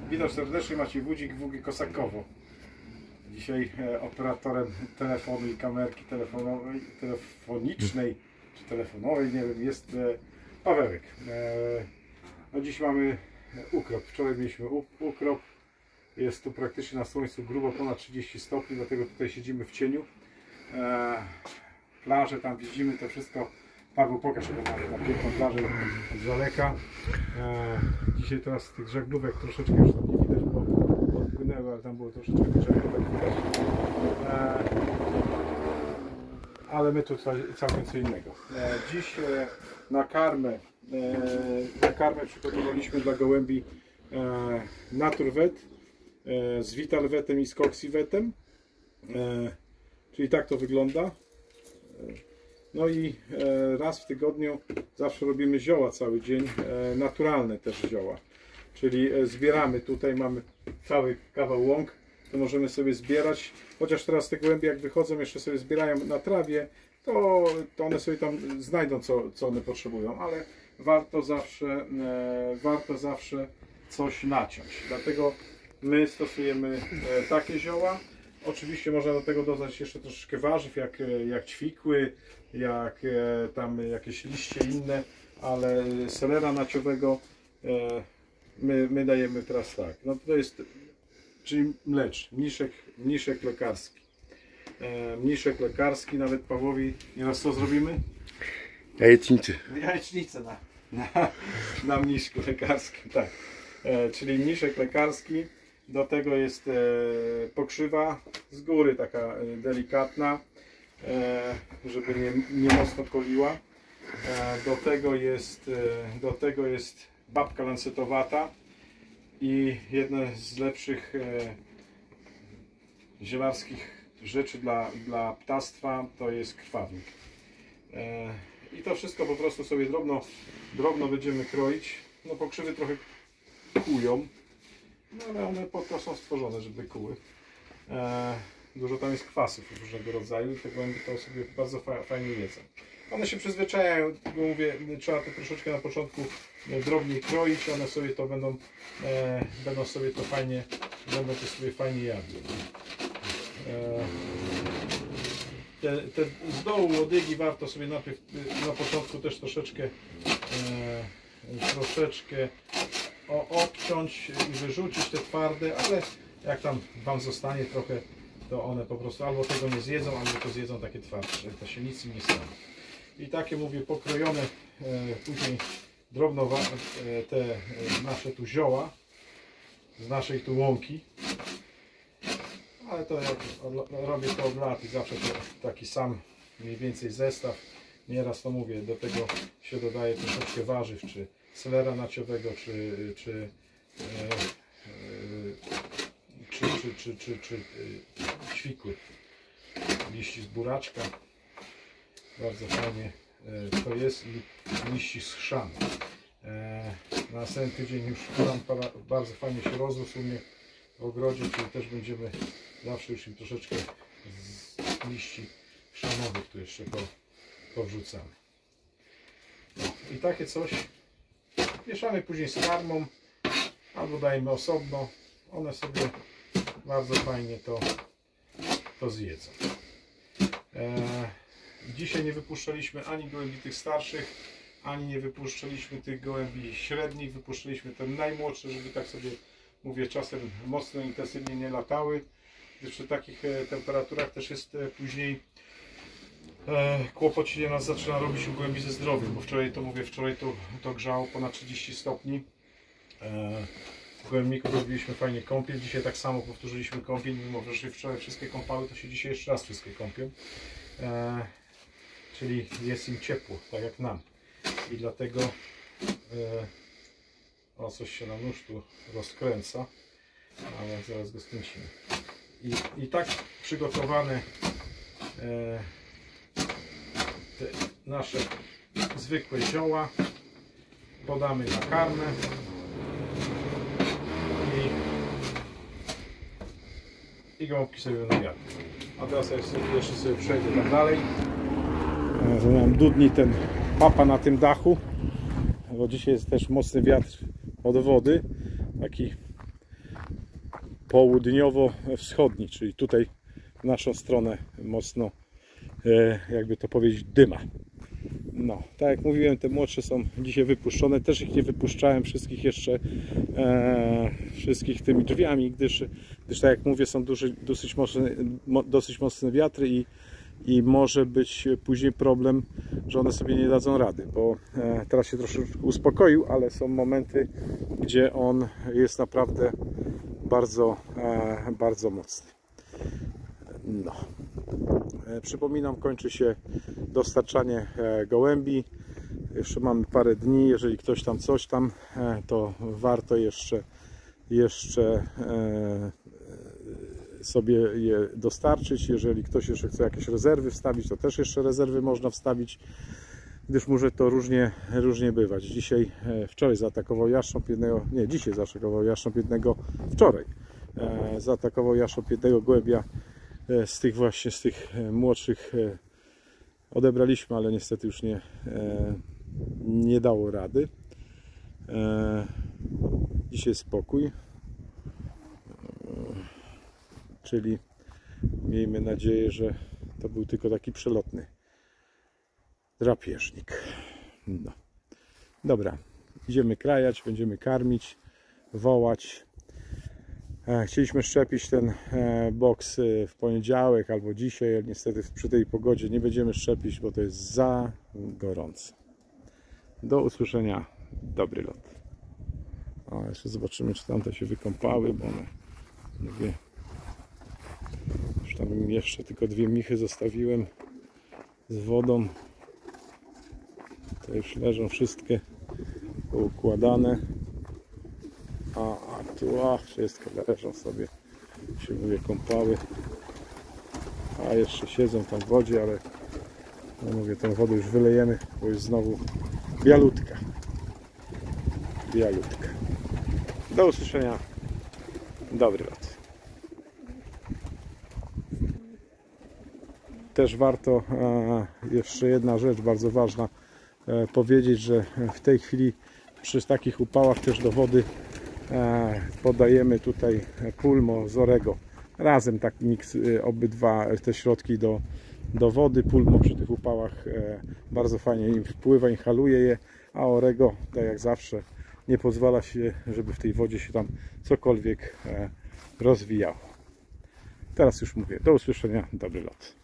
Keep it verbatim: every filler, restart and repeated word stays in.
Witam serdecznie, Maciej Wódzik, W G Kosakowo. Dzisiaj e, operatorem telefonu i kamerki telefonowej, telefonicznej czy telefonowej, nie wiem, jest e, Pawełek. E, no dziś mamy ukrop. Wczoraj mieliśmy ukrop. Jest tu praktycznie na słońcu grubo ponad trzydzieści stopni, dlatego tutaj siedzimy w cieniu. E, plaże tam widzimy, to wszystko. Paweł, pokaż sobie na, na piękną plażę z daleka. E, dzisiaj teraz tych żaglówek troszeczkę już tam nie widać, bo odpłynęły, ale tam było troszeczkę tych żaglówek widać. E, ale my tu całkiem co innego. E, dziś e, na karmę, e, na karmę przygotowaliśmy dla gołębi e, Naturvet e, z Vitalvetem i z Coxivetem. E, czyli tak to wygląda. No i e, raz w tygodniu zawsze robimy zioła cały dzień, e, naturalne też zioła. Czyli e, zbieramy, tutaj mamy cały kawał łąk, to możemy sobie zbierać. Chociaż teraz te gołębie jak wychodzą, jeszcze sobie zbierają na trawie, to, to one sobie tam znajdą co, co one potrzebują, ale warto zawsze, e, warto zawsze coś naciąć. Dlatego my stosujemy e, takie zioła. Oczywiście można do tego dodać jeszcze troszeczkę warzyw, jak, jak ćwikły, jak e, tam jakieś liście inne, ale selera naciowego e, my, my dajemy teraz tak. No to jest, czyli mlecz, mniszek, mniszek lekarski. E, mniszek lekarski, nawet Pawłowi nieraz co zrobimy? Jajecznicę. Jajecznicę na, na, na mniszku lekarskim, tak. E, czyli mniszek lekarski. Do tego jest e, pokrzywa z góry, taka e, delikatna, e, żeby nie, nie mocno koliła. E, do tego jest, e, do tego jest babka lancetowata i jedne z lepszych e, zielarskich rzeczy dla, dla ptactwa to jest krwawnik. E, I to wszystko po prostu sobie drobno, drobno będziemy kroić. No pokrzywy trochę kują. No ale one po to są stworzone, żeby kuły. E, dużo tam jest kwasów różnego rodzaju i te gołębie to sobie bardzo fa fajnie jedzą. One się przyzwyczajają, mówię, trzeba to troszeczkę na początku drobniej kroić, one sobie to będą, e, będą sobie to fajnie, będą to sobie fajnie jadły. E, te, te z dołu łodygi warto sobie najpierw na początku też troszeczkę, e, troszeczkę O, obciąć i wyrzucić te twarde, ale jak tam wam zostanie trochę, to one po prostu albo tego nie zjedzą, albo to zjedzą takie twardsze, to się nic im nie stanie. I takie, mówię, pokrojone e, później drobno e, te e, nasze tu zioła z naszej tu łąki, ale to jak robię to od lat i zawsze to taki sam mniej więcej zestaw. Nieraz to mówię, do tego się dodaje troszeczkę warzyw, czy selera naciowego, czy, czy, e, e, czy, czy, czy, czy, czy e, ćwikły, liści z buraczka, bardzo fajnie e, to jest, i liści z chrzanu. E, na następny tydzień już chrzan bardzo fajnie się rozrósł u mnie w ogrodzie, czyli też będziemy zawsze już im troszeczkę z liści chrzanowych tu jeszcze po, powrzucamy. No, i takie coś mieszamy później z karmą, albo dajemy osobno. One sobie bardzo fajnie to, to zjedzą. E, dzisiaj nie wypuszczaliśmy ani gołębi tych starszych, ani nie wypuszczaliśmy tych gołębi średnich. Wypuszczaliśmy te najmłodsze, żeby tak sobie, mówię, czasem mocno intensywnie nie latały. Gdyż przy takich e, temperaturach też jest e, później E, kłopocinie nas zaczyna robić u gołębi ze zdrowiem, bo wczoraj to mówię, wczoraj to, to grzało ponad trzydzieści stopni. E, gołębników robiliśmy fajnie kąpiel, dzisiaj tak samo powtórzyliśmy kąpiel, mimo że wczoraj wszystkie kąpały, to się dzisiaj jeszcze raz wszystkie kąpią. E, czyli jest im ciepło, tak jak nam. I dlatego e, o, coś się nam nóż tu rozkręca, ale zaraz go skręcimy. I, i tak przygotowane e, te nasze zwykłe zioła podamy na karmę i, i gąbki sobie będą jadły. A teraz jeszcze sobie przejdę tam dalej. Mam dudni ten papa na tym dachu, bo dzisiaj jest też mocny wiatr od wody, taki południowo-wschodni, czyli tutaj w naszą stronę mocno, e, jakby to powiedzieć, dyma. No, tak jak mówiłem, te młodsze są dzisiaj wypuszczone. Też ich nie wypuszczałem wszystkich jeszcze e, wszystkich tymi drzwiami, gdyż, gdyż tak jak mówię, są duży, dosyć, mocne, mo, dosyć mocne wiatry i, i może być później problem, że one sobie nie dadzą rady, bo e, teraz się troszeczkę uspokoił, ale są momenty, gdzie on jest naprawdę bardzo, e, bardzo mocny. No. Przypominam, kończy się dostarczanie gołębi. Jeszcze mamy parę dni. Jeżeli ktoś tam coś tam, to warto jeszcze, jeszcze sobie je dostarczyć. Jeżeli ktoś jeszcze chce jakieś rezerwy wstawić, to też jeszcze rezerwy można wstawić, gdyż może to różnie, różnie bywać. Dzisiaj, wczoraj zaatakował jaszcząb jednego, nie, dzisiaj zaatakował jaszcząb jednego, wczoraj zaatakował jaszcząb jednego gołębia. Z tych właśnie, z tych młodszych odebraliśmy, ale niestety już nie, nie dało rady. Dzisiaj spokój, czyli miejmy nadzieję, że to był tylko taki przelotny drapieżnik. No. Dobra, idziemy krajać, będziemy karmić, wołać. Chcieliśmy szczepić ten boks w poniedziałek albo dzisiaj, ale niestety przy tej pogodzie nie będziemy szczepić, bo to jest za gorąco. Do usłyszenia, dobry lot. O, jeszcze zobaczymy, czy tamte się wykąpały, bo one, mówię, już tam jeszcze tylko dwie michy zostawiłem z wodą. To już leżą wszystkie poukładane. A, a tu, a, wszystko leżą sobie, się mówię, kąpały, a jeszcze siedzą tam w wodzie, ale no mówię, tą wodę już wylejemy, bo jest znowu bialutka, bialutka. Do usłyszenia, dobry lot. Też warto, e, jeszcze jedna rzecz bardzo ważna, e, powiedzieć, że w tej chwili przy takich upałach też do wody podajemy tutaj Pulmo z Orego. Razem taki miks, obydwa te środki do, do wody. Pulmo przy tych upałach bardzo fajnie im wpływa, inhaluje je, a Orego, tak jak zawsze, nie pozwala się, żeby w tej wodzie się tam cokolwiek rozwijało. Teraz już mówię, do usłyszenia, dobry lot.